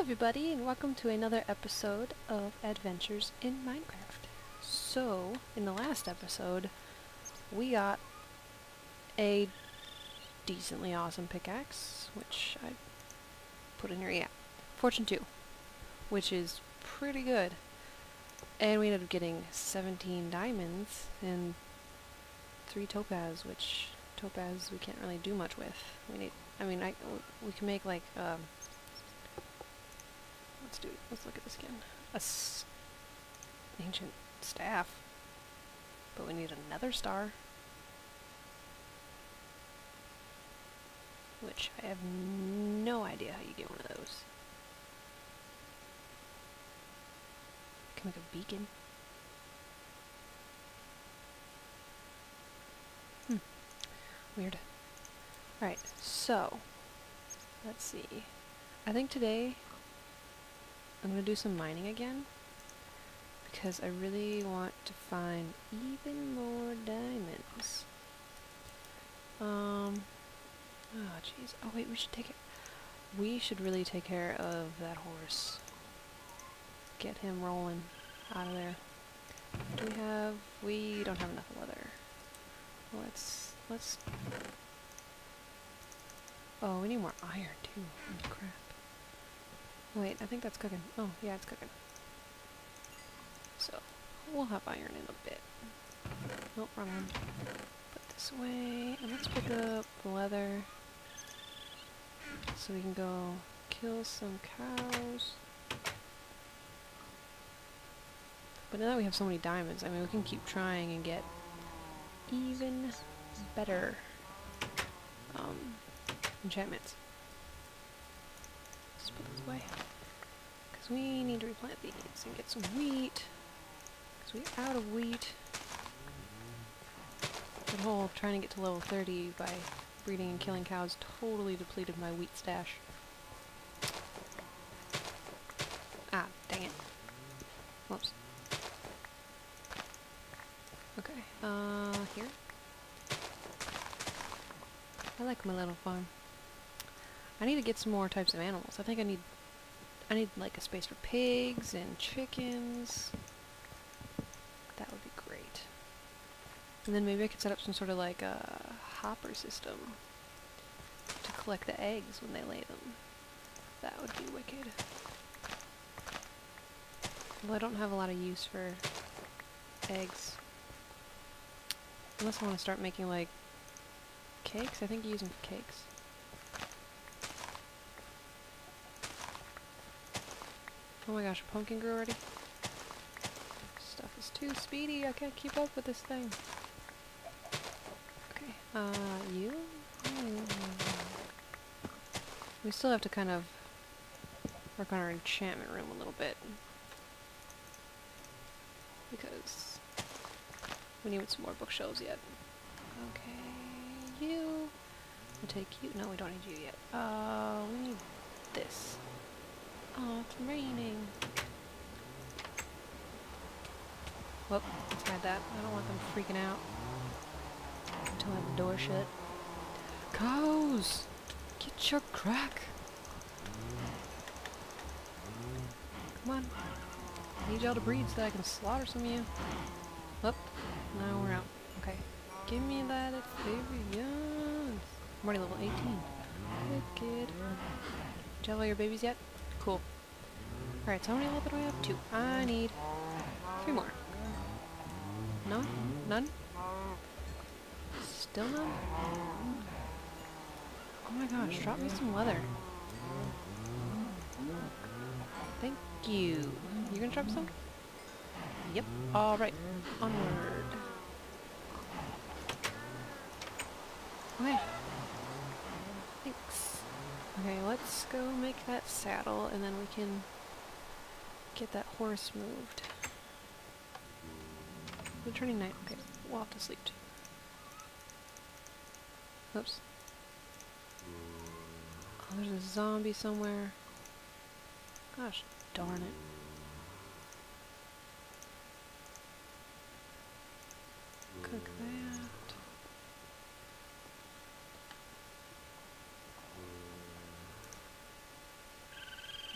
everybody, and welcome to another episode of Adventures in Minecraft. So, in the last episode, we got a decently awesome pickaxe, which I put in here, yeah, Fortune 2, which is pretty good. And we ended up getting 17 diamonds and 3 topaz, which topaz we can't really do much with. We can make like, let's look at this again. Ancient staff. But we need another star. Which I have no idea how you get one of those. Can make a beacon. Weird. Alright, so let's see. I think today I'm going to do some mining again, because I really want to find even more diamonds. Oh jeez. Oh wait, we should really take care of that horse. Get him rolling out of there. We don't have enough leather. Let's oh, we need more iron too. Oh crap. Wait, I think that's cooking. Oh, yeah, it's cooking. So, we'll have iron in a bit. Nope, wrong one. Put this away, and let's pick up the leather so we can go kill some cows. But now that we have so many diamonds, I mean, we can keep trying and get even better enchantments. Let's put this away. Because we need to replant these and get some wheat. Because we're out of wheat. That whole trying to get to level 30 by breeding and killing cows totally depleted my wheat stash. Ah, dang it. Whoops. Okay, here. I like my little farm. I need to get some more types of animals. I think I need like a space for pigs and chickens. That would be great. And then maybe I could set up some sort of like a hopper system to collect the eggs when they lay them. That would be wicked. Well, I don't have a lot of use for eggs. Unless I want to start making like cakes. I think you use them for cakes. Oh my gosh, a pumpkin grew already? Stuff is too speedy, I can't keep up with this thing. Okay, you? We still have to kind of work on our enchantment room a little bit. Because we need some more bookshelves yet. Okay, you. We'll take you. No, we don't need you yet. We need this. Oh, it's raining. Whoop, let's hide that. I don't want them freaking out until I have the door shut. Cows! Get your crack! Come on. I need y'all to breed so that I can slaughter some of you. Whoop, now we're out. Okay. Give me that experience. I'm already level 18. Wicked. Did you have all your babies yet? Cool. Alright, so how many left do I have? 2. I need 3 more. No? None? Still none? Oh my gosh, drop me some leather. Thank you. You gonna drop some? Yep. Alright. Onward. Okay. Thanks. Okay, let's go make that saddle, and then we can get that horse moved. We're turning night. Okay, we'll have to sleep too. Oops. Oh, there's a zombie somewhere. Gosh darn it. Cook that.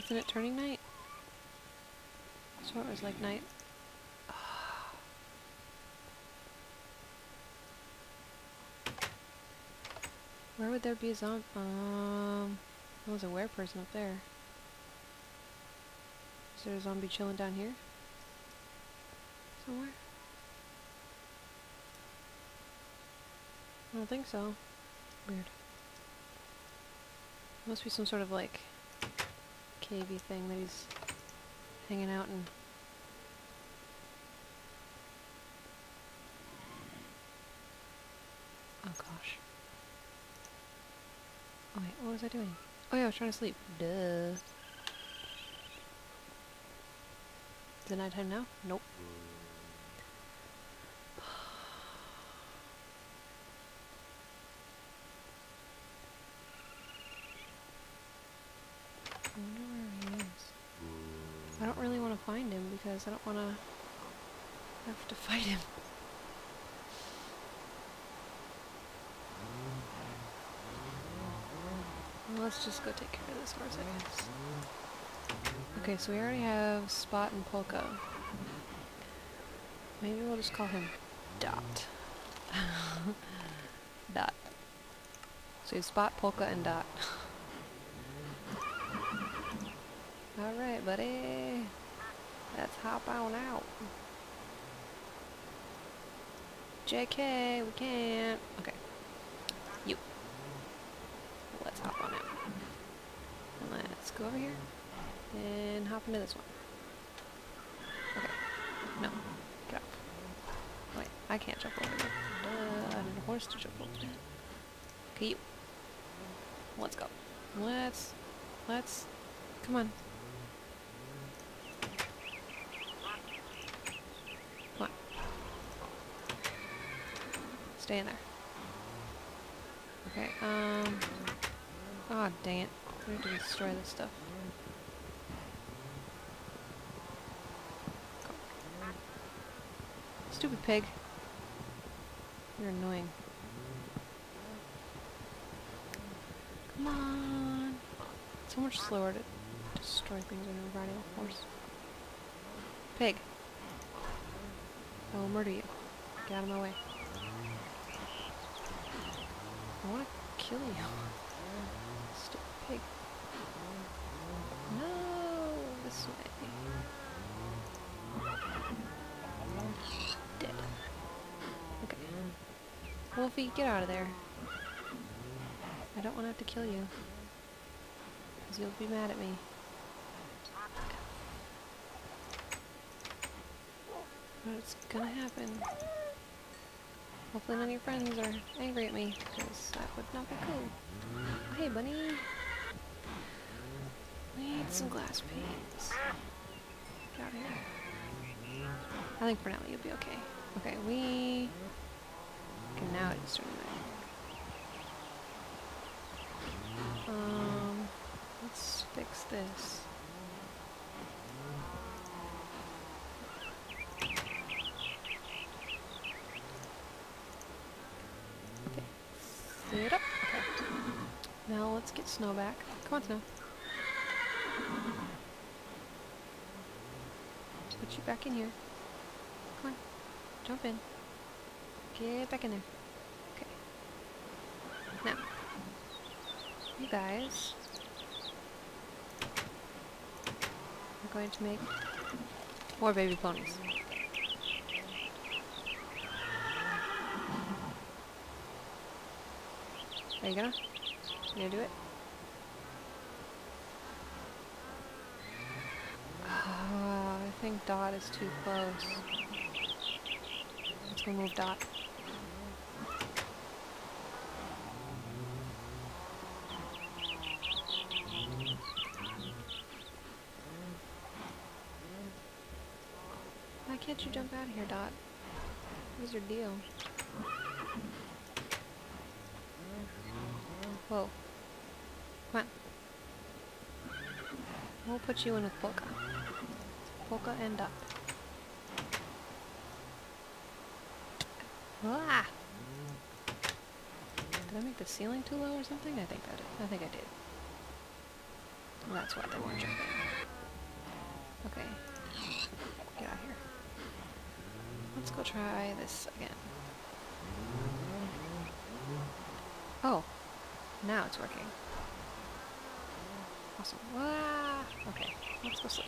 Isn't it turning night? So it was like night. Where would there be a zombie? There's a were person up there. Is there a zombie chilling down here? Somewhere? I don't think so. Weird. Must be some sort of like cavey thing that he's hanging out in. Oh gosh. Oh wait, what was I doing? Oh yeah, I was trying to sleep. Duh. Is it nighttime now? Nope. I wonder where he is. I don't really want to find him because I don't want to have to fight him. Well, let's just go take care of this horse, I guess. Okay, so we already have Spot and Polka. Maybe we'll just call him Dot. Dot. So you have Spot, Polka, and Dot. Alright, buddy. Let's hop on out. JK, we can't. Okay. You. Let's hop on out. Let's go over here and hop into this one. Okay. No. Get off. Wait, I can't jump over there. Duh, I need a horse to jump over there. Okay, you. Let's go. Let's. Come on. Come on. Stay in there. Okay, oh, dang it. We have to destroy this stuff. Go. Stupid pig. You're annoying. Come on. It's so much slower to destroy things when you're riding a horse. Pig. I will murder you. Get out of my way. I want to kill you. Stupid pig. No, this way. Dead. Okay. Wolfie, get out of there. I don't want to have to kill you. Because you'll be mad at me. But it's gonna happen. Hopefully none of your friends are angry at me, because that would not be cool. Oh, hey, bunny. Need some glass panes. Get out of here. I think for now you'll be okay. Okay, we... Okay, now it's turning red. Let's fix this. It up. Okay. Now let's get Snow back. Come on, Snow. Put you back in here. Come on. Jump in. Get back in there. Okay. Now, you guys are going to make more baby ponies. Are you gonna? You gonna do it? I think Dot is too close. Let's go move Dot. Why can't you jump out of here, Dot? What is your deal? Whoa. Come on. We'll put you in with Polka. Polka and Dot. Ah! Did I make the ceiling too low or something? I think I did. And that's why they weren't jumping. Okay. Get out of here. Let's go try this again. Oh, now it's working. Awesome. Ah, okay, let's go sleep.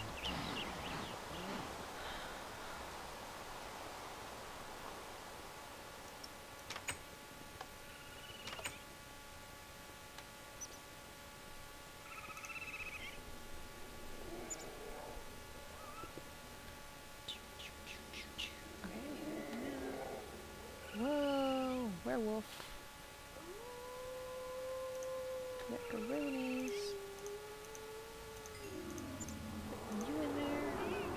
Whoa, werewolf. Macaroonies. You in there?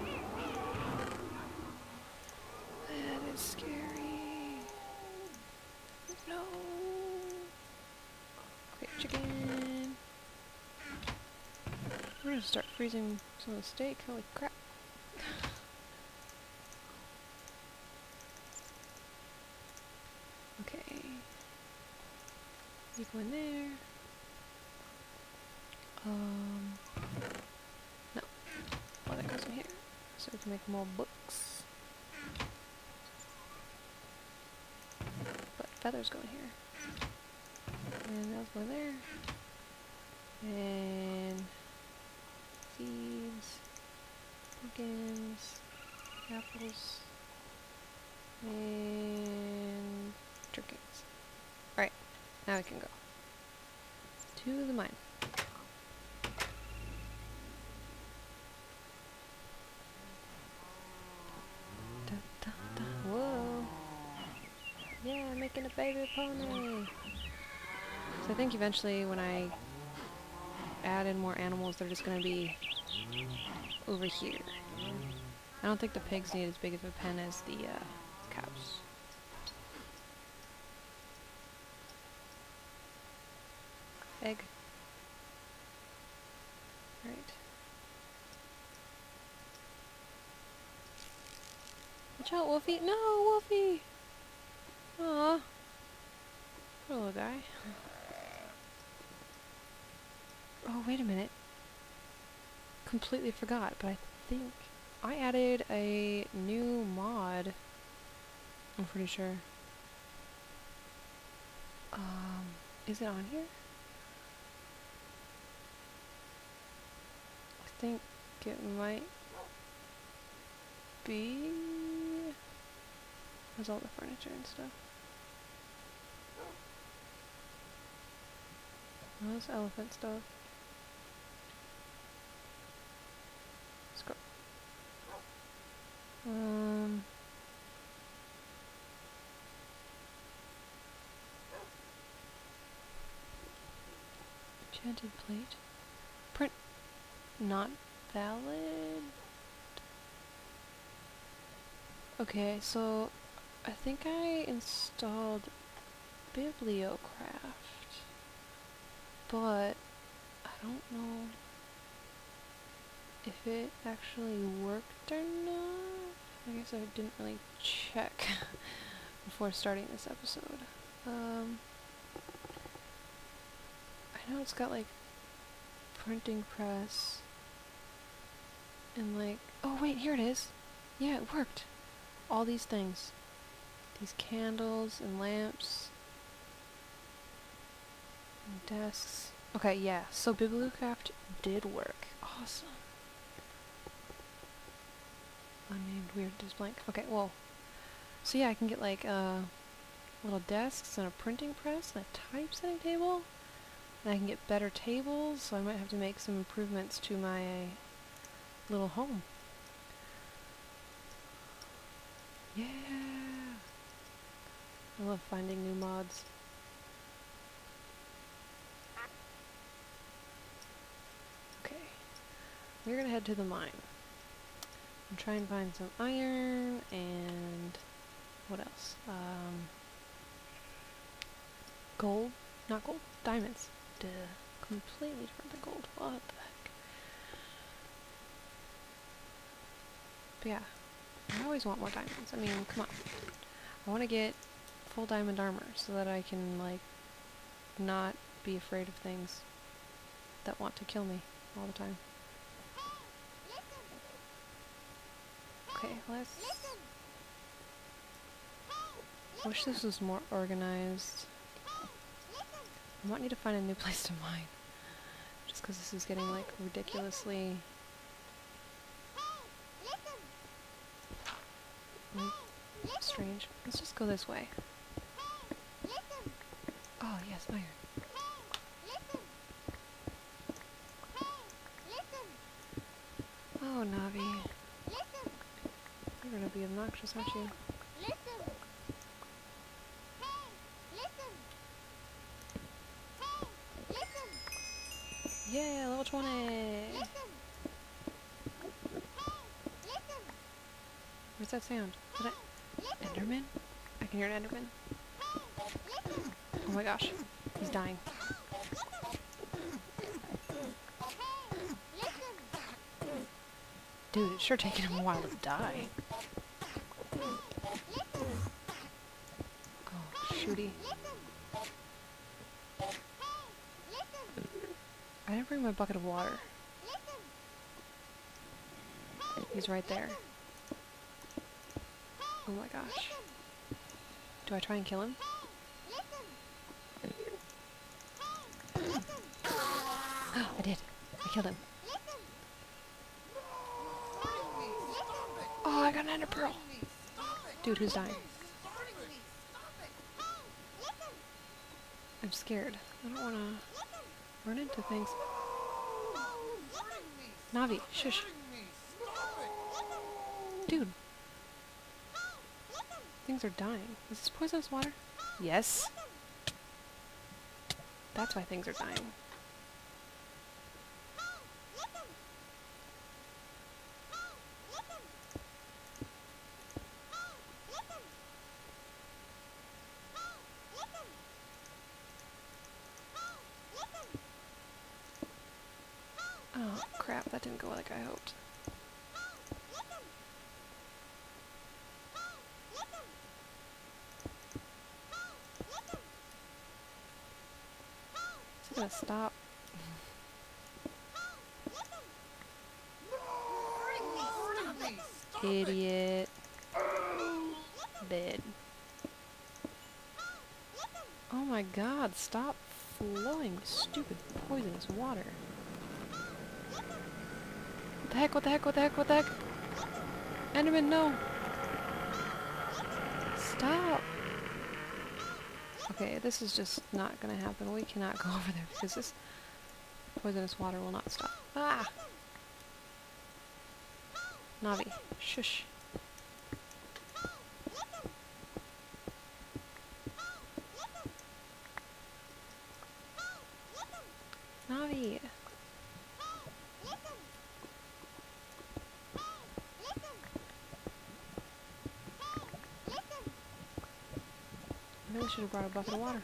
That is scary. No. Okay, chicken. We're gonna start freezing some of the steak. Holy crap. Okay. Leave one there. No. Oh, that goes in here. So we can make more books. But feathers go in here. And those go there. And seeds, pumpkins, apples, and turkeys. Alright, now we can go to the mine. Da, da, da. Whoa! Yeah, making a baby pony! So I think eventually when I add in more animals, they're just going to be over here. I don't think the pigs need as big of a pen as the cows. Egg. Right. Watch out, Wolfie! No, Wolfie! Aw. Poor little guy. Oh, wait a minute. Completely forgot, but I think I added a new mod. I'm pretty sure. Is it on here? I think it might be. There's all the furniture and stuff. Oh, that's elephant stuff. Let's go. Enchanted plate. Print not valid. Okay, so I think I installed Bibliocraft, but I don't know if it actually worked or not. I guess I didn't really check before starting this episode. I know it's got like printing press and like, oh wait, here it is. Yeah, it worked. All these things. These candles and lamps and desks. Okay, yeah, so Bibliocraft did work. Awesome. Unnamed weird just blank. Okay, well, so yeah, I can get like little desks and a printing press and a typesetting table. And I can get better tables, so I might have to make some improvements to my little home. Yeah! I love finding new mods. Okay. We're gonna head to the mine. And try and find some iron and what else? Gold? Not gold. Diamonds. Duh. Completely different than gold. What the heck? But yeah. I always want more diamonds. I mean, come on. I want to get full diamond armor so that I can, like, not be afraid of things that want to kill me. all the time. Okay, let's... I wish this was more organized. I might need to find a new place to mine. Just because this is getting, like, ridiculously... like, strange. Let's just go this way. Oh, yes, iron. Oh, Navi. You're gonna be obnoxious, aren't you? Yeah, level 20! Where's that sound? Is that Enderman? I can hear an Enderman. Oh my gosh, he's dying. Dude, it's sure taking him a while to die. Oh, shooty. I didn't bring my bucket of water. He's right there. Oh my gosh. Do I try and kill him? I did. I killed him. Oh, I got an ender pearl. Dude, who's dying? I'm scared. I don't want to run into things. Navi, shush. Dude. Things are dying. Is this poisonous water? Yes. That's why things are dying. Oh, crap. That didn't go like I hoped. Is it gonna stop? Idiot. Bed. Oh my god, stop flowing with stupid poisonous water. What the heck, what the heck, what the heck, what the heck? Enderman, no! Stop! Okay, this is just not gonna happen. We cannot go over there because this poisonous water will not stop. Ah! Navi, shush. Navi! I really should have brought a bucket of water.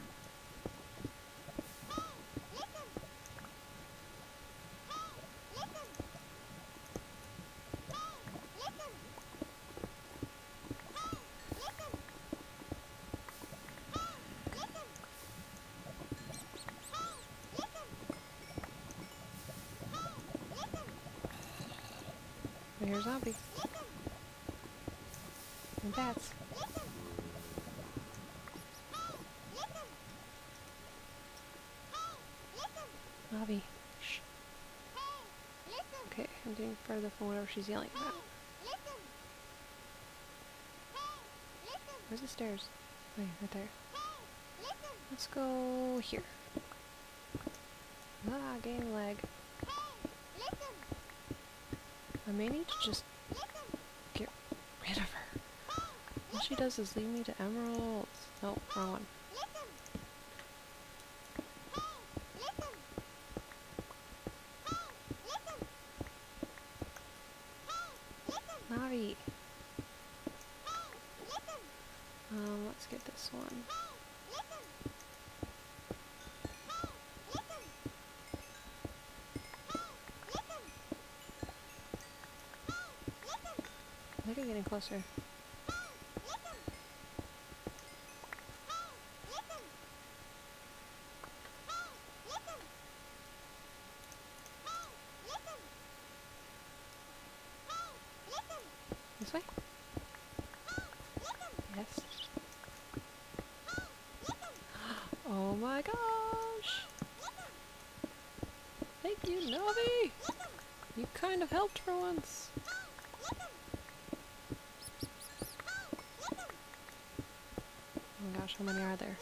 I hear zombies. And bats. Navi. Shh. Okay, I'm getting further from whatever she's yelling about. Where's the stairs? Wait, right there. Let's go here. Ah, game lag. I may need to just get rid of her. All she does is lead me to emeralds. Nope, wrong one. Navi. Let's get this one. I think I'm getting closer. Yes. Oh my gosh! Thank you, Navi! You kind of helped for once. Oh my gosh, how many are there?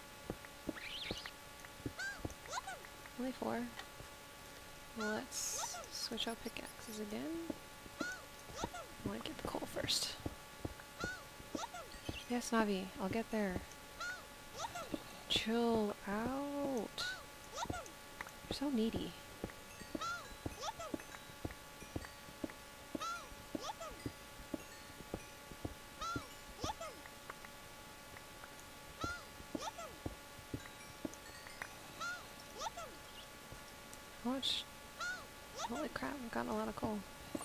Only 4. Let's switch out pickaxes again. I want to get the coal first. Yes, Navi, I'll get there. Chill out. You're so needy. How much? Holy crap, I've gotten a lot of coal.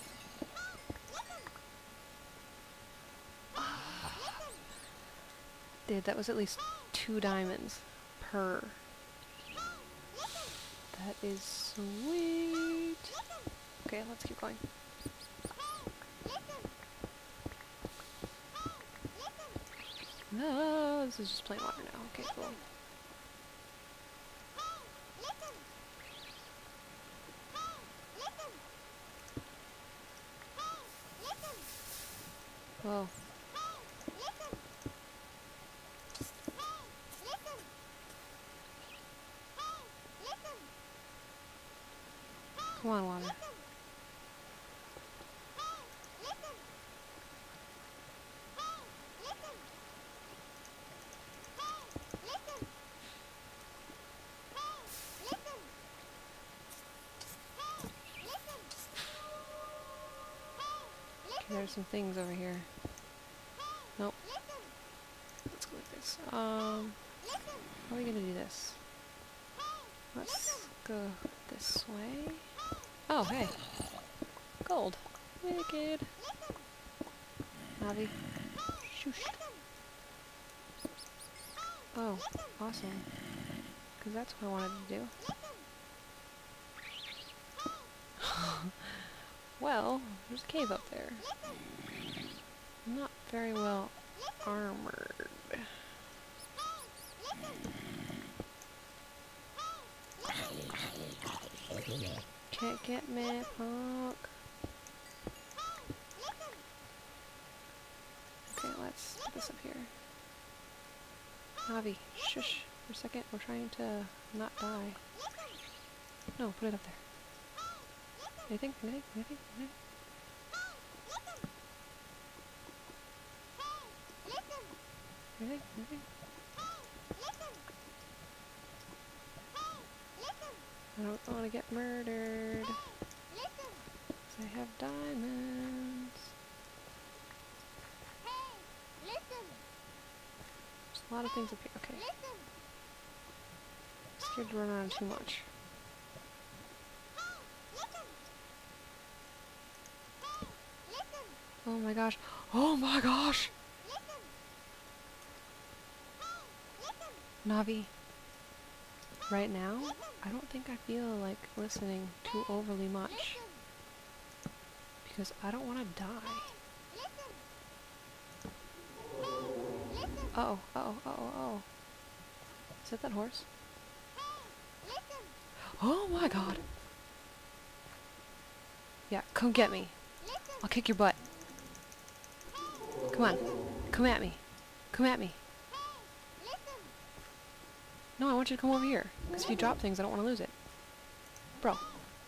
Dude, that was at least 2 diamonds per. That is sweet. Okay, let's keep going. No, this is just plain water now. Okay, cool. Whoa. Come on, water. Okay, there's some things over here. Nope. Let's go like this. How are we gonna do this? Let's go this way. Oh, hey. Gold. Wicked. Navi. Shoosh. Oh, awesome. Because that's what I wanted to do. Well, there's a cave up there. I'm not very well armored. Can't get me, punk. Okay, let's put this up here. Navi, shush for a second. We're trying to not die. No, put it up there. Anything? Anything? Anything? Anything? Anything? Anything? I don't want to get murdered. 'Cause I have diamonds. There's a lot of things up here. Okay. I'm scared to run around too much. Oh my gosh. Oh my gosh! Navi, right now, I don't think I feel like listening too overly much. Because I don't want to die. Uh-oh, uh-oh, uh-oh, uh-oh. Is that horse? Oh my god! Yeah, come get me. I'll kick your butt. Come on. Come at me. Come at me. No, I want you to come over here. Because if you drop things, I don't want to lose it. Bro.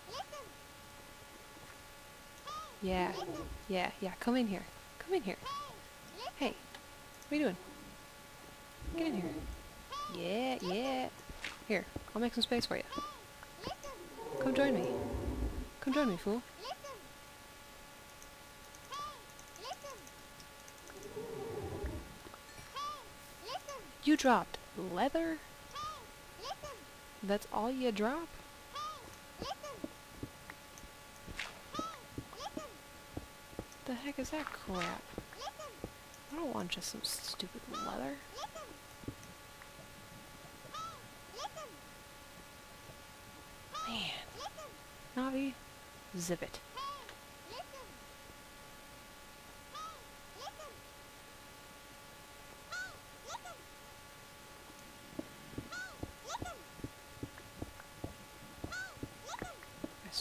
Yeah. Yeah, yeah. Come in here. Come in here. Hey. What are you doing? Get in here. Yeah, yeah. Here. I'll make some space for you. Come join me. Come join me, fool. You dropped leather? That's all you drop? The heck is that crap? I don't want just some stupid leather. Man. Navi, zip it.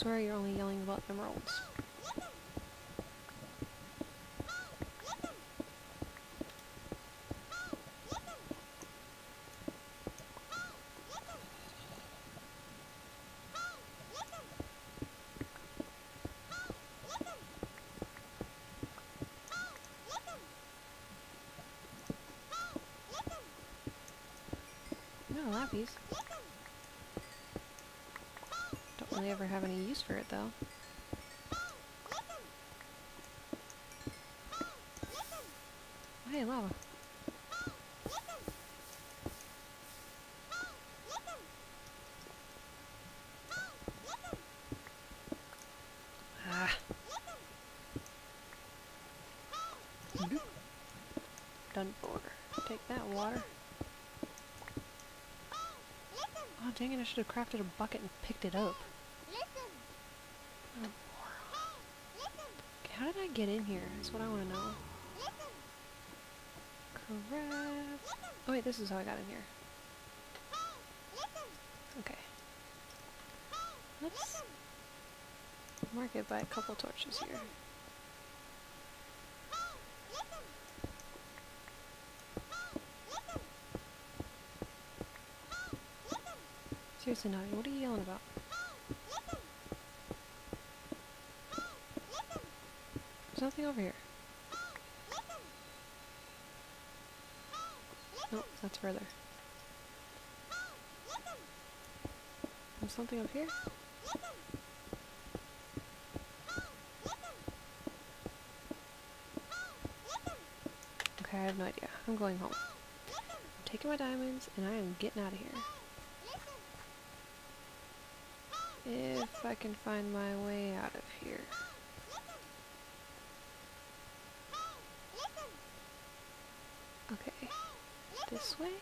swear you're only yelling about emeralds. No, lappies. Don't really ever have any use for it though. Hey, lava. Ah. Done for. Take that water. Oh dang it, I should have crafted a bucket and picked it up. Oh, okay, how did I get in here? That's what I want to know. Craft. Oh wait, this is how I got in here. Okay. Let's mark it by a couple torches here. Seriously, Naughty, what are you yelling about? There's nothing over here. Nope, that's further. There's something up here? Okay, I have no idea. I'm going home. I'm taking my diamonds and I am getting out of here. If I can find my way out of here. Okay, this way?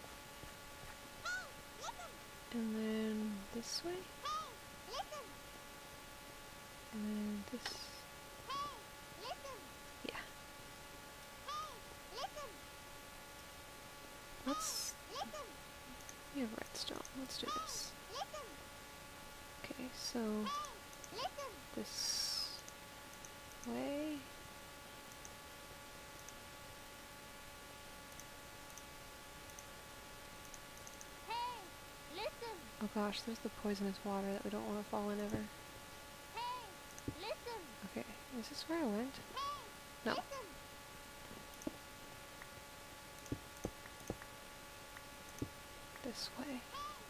And then this way? And then this... yeah. Let's... we have redstone. Let's do this. Okay, so... this... way... oh gosh, there's the poisonous water that we don't want to fall in ever. Okay, is this where I went? No. This way.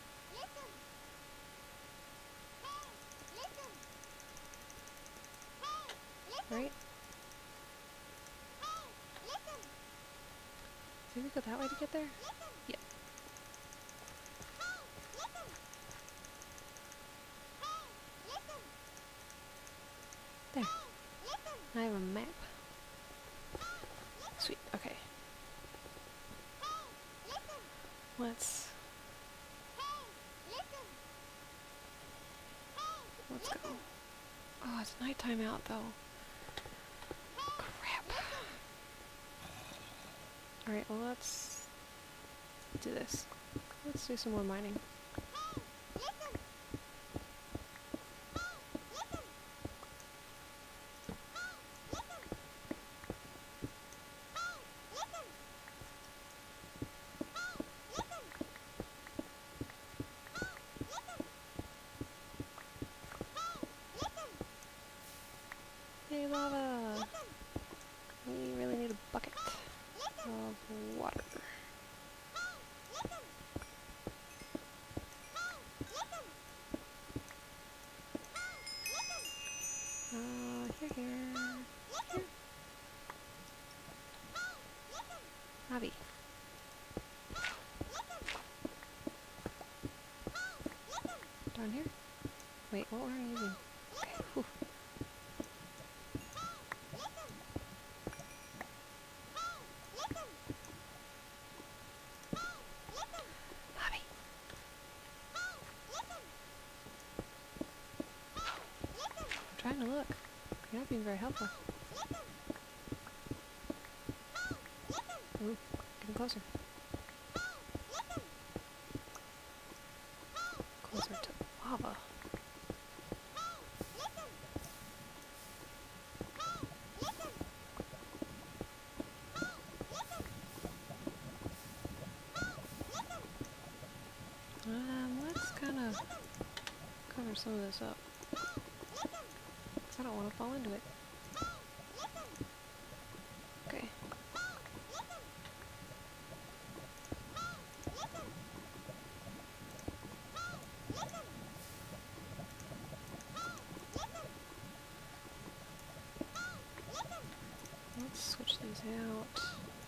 Right? Did we go that way to get there? Yep. There. I have a map. Sweet, okay. Let's go. Oh, it's nighttime out though. Crap. Alright, well let's do this. Let's do some more mining. Hey, lava! We really need a bucket of water. Here. Abby. Down here? Wait, what were I using? Okay, whew. Abby. I'm trying to look. You're not being very helpful. Ooh, getting closer. Closer to lava. some of this up. 'Cause I don't want to fall into it. Okay. Let's switch these out.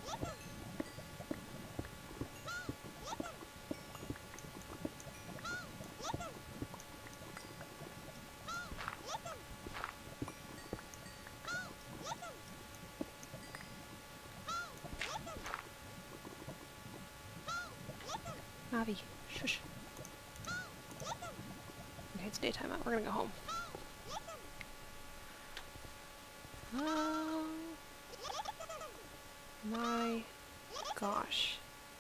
Avi, shush. Okay, it's daytime out. We're gonna go home. Oh my gosh.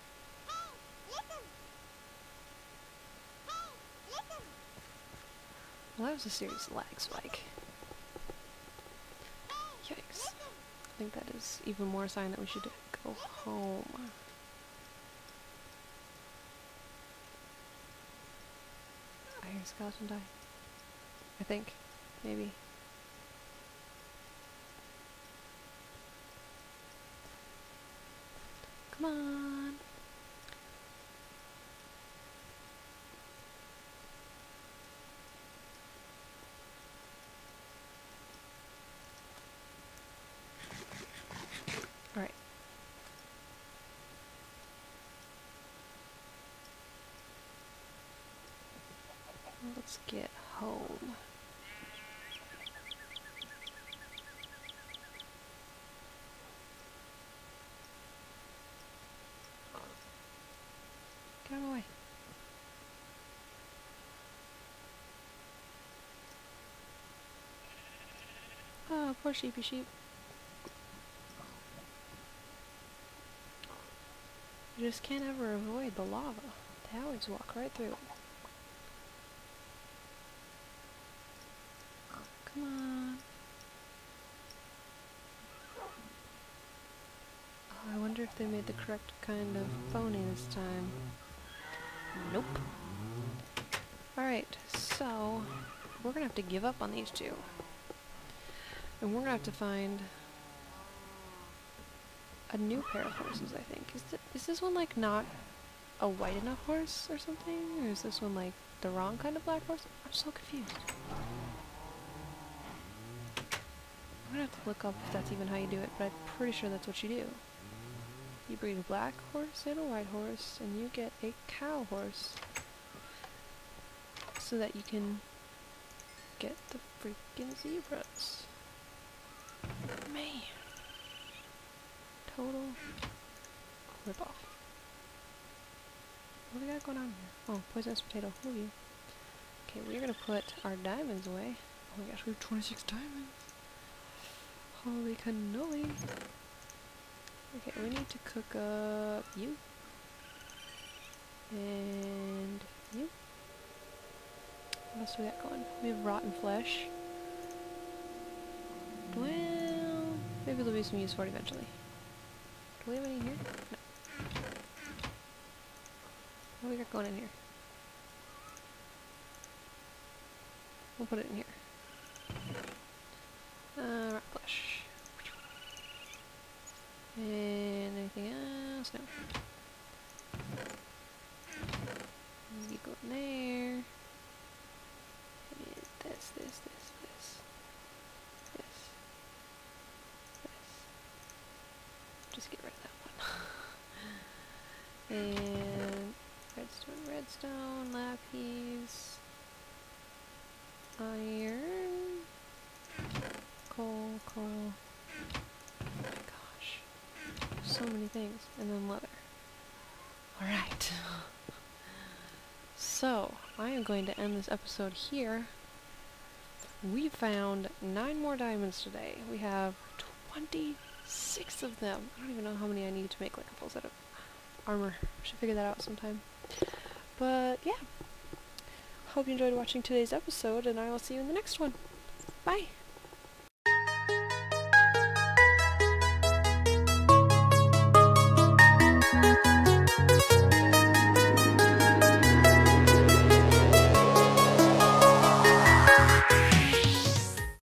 Well, that was a serious lag spike. Yikes. I think that is even more a sign that we should go home. I hear a skeleton die. I think. Maybe. Come on! Alright. Let's get home. Get out of the way. Oh, poor sheepy sheep. You just can't ever avoid the lava. They always walk right through it. Come on. Oh, I wonder if they made the correct kind of pony this time. Nope. Alright, so we're gonna have to give up on these two. And we're gonna have to find a new pair of horses, I think. Is this one like not a white enough horse or something? Or is this one like the wrong kind of black horse? I'm so confused. I'm gonna have to look up if that's even how you do it, but I'm pretty sure that's what you do. You breed a black horse and a white horse, and you get a cow horse. So that you can get the freaking zebras. Man. Total rip-off. What do we got going on here? Oh, poisonous potato. Move you. Okay, we're gonna put our diamonds away. Oh my gosh, we have 26 diamonds. Holy cannoli. Okay, we need to cook up you. And you. What else do we got going? We have rotten flesh. Well, maybe there'll be some use for it eventually. Do we have any here? No. What do we got going in here? We'll put it in here. Rotten flesh. And anything else? No. You go in there. And this. Just get rid of that one. And redstone, lapis, iron, coal. Oh my gosh. So many things. And then leather. Alright. So, I am going to end this episode here. We found 9 more diamonds today. We have 26 of them. I don't even know how many I need to make like a full set of armor. Should figure that out sometime. But yeah. Hope you enjoyed watching today's episode, and I will see you in the next one. Bye!